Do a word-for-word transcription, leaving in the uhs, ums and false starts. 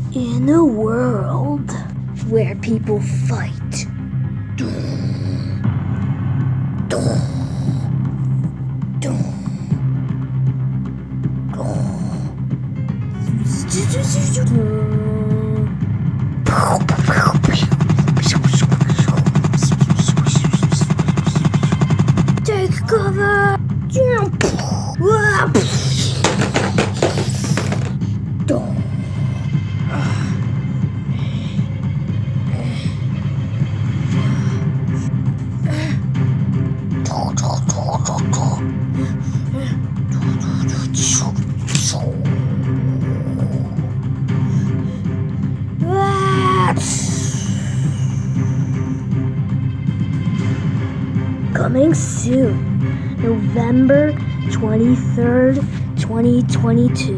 In a world where people fight, take cover. Coming soon, November twenty-third, twenty twenty-two.